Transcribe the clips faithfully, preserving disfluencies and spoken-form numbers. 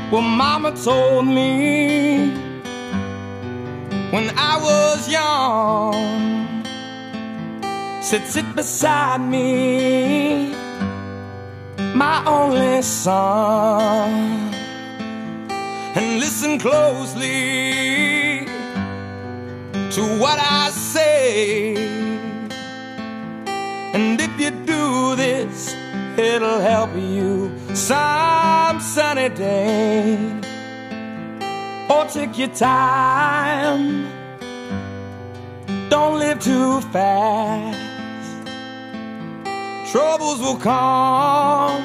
Well, Mama told me when I was young, said sit beside me, my only son, and listen closely to what I say. And if you do this, it'll help you some sunny day. Or take your time, don't live too fast. Troubles will come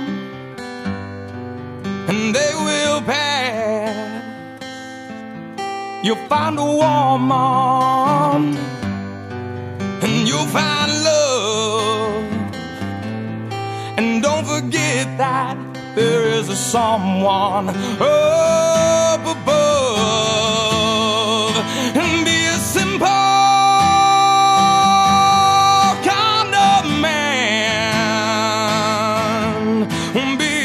and they will pass. You'll find a woman and you'll find love. And don't forget that there is a someone up above. And be a simple kind of man. Be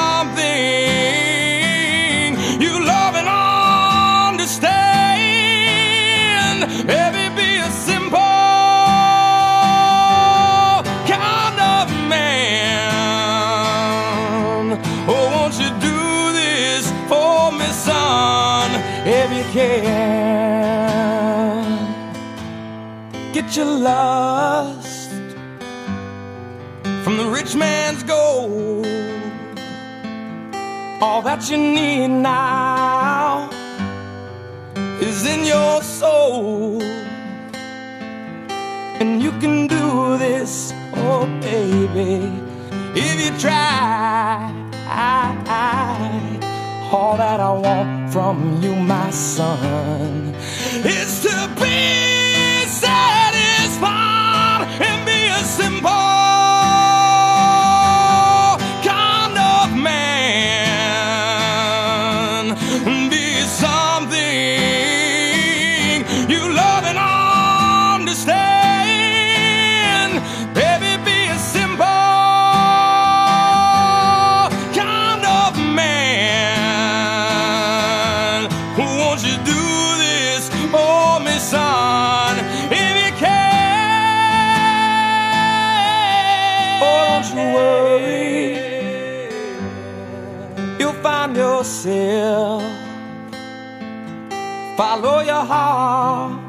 something you love and understand. Baby, be a simple kind of man. Oh, won't you do this for me, son, if you can. Get your lust from the rich man's gold. All that you need now is in your soul. And you can do this, oh baby, if you try. All that I want from you, my son, is to be satisfied and be a simple kind of man. Be something you love and understand. Baby, be a simple kind of man. Won't you do this for me, son, if you can? Oh, don't you worry, you'll find yourself. Follow your heart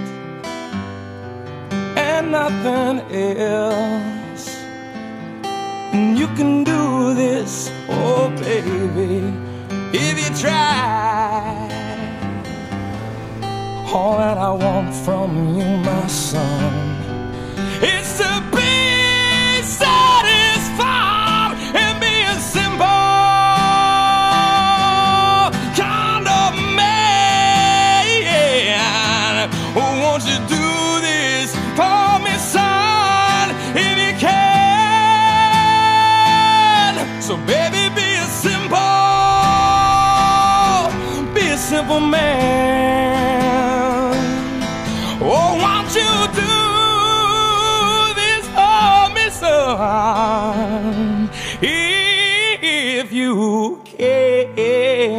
and nothing else. And you can do this, oh baby, if you try. All that I want from you, my son, is to be satisfied and be a simple kind of man. Oh, won't you do this for me, son, if you can? So baby, be a simple, be a simple man. Oh, won't you do this for me, son, if you can?